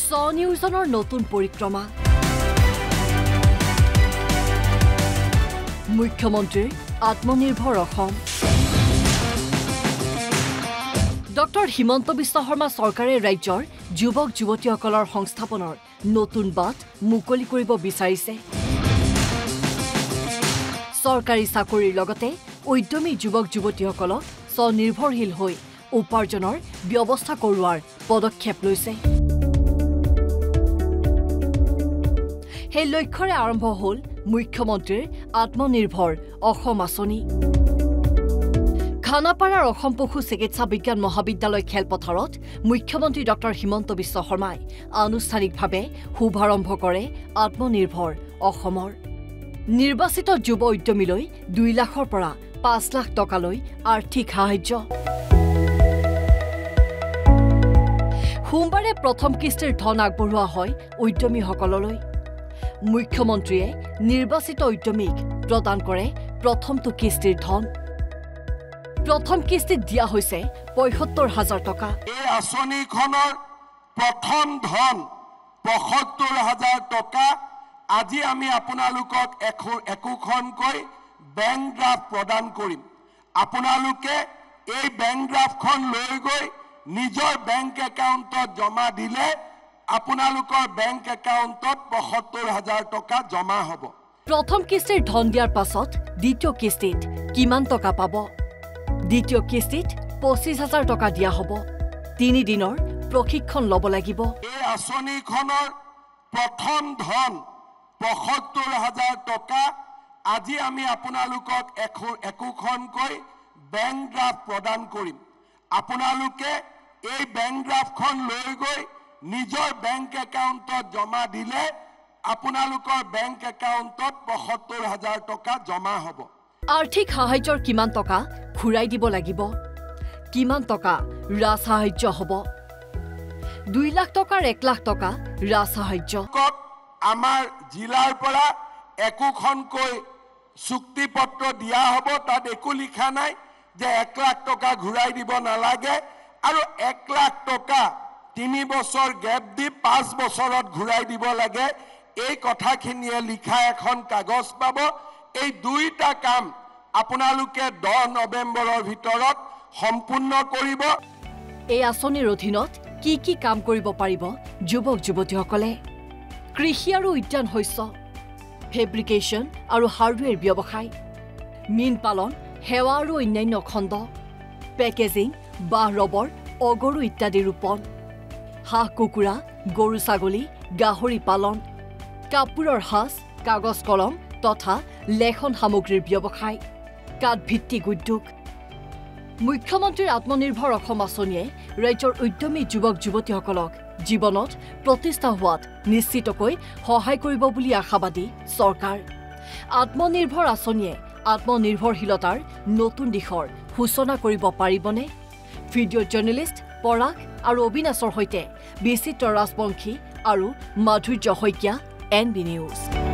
স্বনিয়োজনৰ নতুন পৰিক্ৰমা মুখ্যমন্ত্ৰীৰ আত্মনিৰ্ভৰ অসম ডক্টৰ হিমন্ত বিশ্ব শৰ্মা চৰকাৰে ৰাজ্যৰ যুৱক যুৱতীসকলৰ সংস্থাপনৰ নতুন বাট মুকলি কৰিব বিচাৰিছে চৰকাৰী চাকৰিৰ লগতে উদ্যমী যুৱক যুৱতীসকলক স্বনিৰ্ভৰশীল হৈ উপাৰ্জনৰ ব্যৱস্থা কৰোৱাৰ পদক্ষেপ লৈছে সেই লক্ষ্যৰে আৰম্ভ হ'ল মুখ্যমন্ত্ৰীৰ আত্মনিৰ্ভৰ অসম আঁচনি খানাপাৰাৰ অসম পশু চিকিৎসা বিজ্ঞান মহাবিদ্যালয় খেলপথাৰত মুখ্যমন্ত্ৰী ডক্টৰ হিমন্ত বিশ্ব শৰ্মাই আনুষ্ঠানিকভাৱে শুভাৰম্ভ কৰে আত্মনিৰ্ভৰ অসমৰ নিৰ্বাচিত যুৱ উদ্যমীলৈ 2 লাখৰ পৰা 5 লাখ টকালৈ আৰ্থিক সাহায্য সোমবাৰে প্ৰথম কিস্তিৰ ধন আগবঢ়োৱা হয় উদ্যমীসকললৈ মুখ্যমন্ত্ৰীয়ে নিৰ্বাচিত উদ্যমীক প্ৰদান কৰে প্ৰথমটো কিস্তিৰ ধন প্ৰথম কিস্তিত দিয়া হৈছে ৭৫,০০০ টকা এই আঁচনিখনৰ প্ৰথম ধন ৭৫,০০০ টকা আজি আমি আপোনালোকক একোখনকৈ বেংক ড্ৰাফ্ট প্ৰদান কৰিম আপোনালোকে এই বেংক ড্ৰাফ্টখন লৈ গৈ নিজৰ বেংক একাউণ্টত জমা দিলে আপোনালোকৰ বেংক একাউণ্টত ৭৫,০০০ টকা জমা হ'ব প্ৰথম কিস্তিৰ ধন দিয়াৰ পাছত দ্বিতীয় কিস্তিত কিমান টকা পাব দ্বিতীয় কিস্তিত ২৫,০০০ টকা দিয়া হ'ব 3 দিনৰ প্ৰশিক্ষণ ল'ব লাগিব এই আঁচনিখনৰ প্ৰথম ধন ৭৫,০০০ টকা আজি আমি আপোনালোকক একোখনকৈ বেংক ড্ৰাফ্ট প্ৰদান কৰিম আপোনালোকে এই বেংক ড্ৰাফ্টখন লৈ গৈ নিজৰ বেংক একাউণ্টত জমা দিলে আপোনালোকৰ বেংক একাউণ্টত ৭৫,০০০ টকা জমা হ'ব আৰ্থিক সাহায্যৰ কিমান টকা ঘূৰাই দিব লাগিব কিমান টকা ৰাজ সাহায্য হ'ব 2 লাখ টকাৰ 1 লাখ টকা ৰাজ সাহায্য আমাৰ জিলাৰ পৰা একোখনকৈ চুক্তিপত্ৰ দিয়া হ'ব তাত একো লিখা নাই যে 1 লাখ টকা ঘূৰাই দিব নালাগে আৰু 1 লাখ টকা 3 বছৰ গেপ দি 5 বছৰত ঘূৰাই দিব লাগে এই কথাখিনিয়ে লিখা এখন কাগজ পাব এই দুইটা কাম আপোনালোকে 10 নৱেম্বৰৰ ভিতৰত সম্পূৰ্ণ কৰিব এই আঁচনিৰ অধীনত কি কাম কৰিব পাৰিব যুৱক যুৱতীসকলে কৃষি আৰু উদ্যান শস্য ফেব্ৰিকেশ্যন আৰু হাৰ্ডৱেৰ ব্যৱসায় মীন পালন সেৱা আৰু অন্যান্য খণ্ড পেকেজিং বাঁহ ৰবৰ অগৰু ইত্যাদি ৰোপণ হাঁহ কুকুৰা গৰু ছাগলী গাহৰি পালন কাপোৰৰ সাজ কাগজ কলম তথা লেখন সামগ্ৰীৰ ব্যৱসায় কাঠভিত্তিক উদ্যোগ মুখ্যমন্ত্ৰীৰ আত্মনিৰ্ভৰ অসম আঁচনিয়ে ৰাজ্যৰ উদ্যমী যুৱক যুৱতীসকলক জীৱনত প্ৰতিষ্ঠা হোৱাত নিশ্চিতকৈ সহায় কৰিব বুলি আশাবাদী চৰকাৰ আত্মনিৰ্ভৰ আঁচনিয়ে আত্মনিৰ্ভৰশীলতাৰ নতুন দিশৰ সূচনা কৰিব পাৰিবনে ভিডিঅ' জাৰ্নেলিষ্ট পৰাগ আৰু অবিনাশৰ সৈতে বিচিত্ৰ ৰাজবংশী আৰু মাধুৰ্য শইকীয়া NB নিউজ